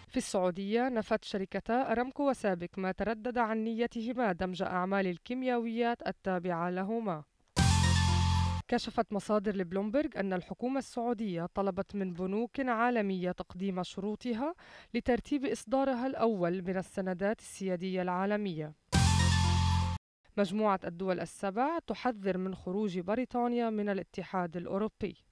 في السعودية نفت شركتا أرامكو وسابك ما تردد عن نيتهما دمج أعمال الكيميائيات التابعة لهما. كشفت مصادر لبلومبرج أن الحكومة السعودية طلبت من بنوك عالمية تقديم شروطها لترتيب إصدارها الأول من السندات السيادية العالمية. مجموعة الدول السبع تحذر من خروج بريطانيا من الاتحاد الأوروبي.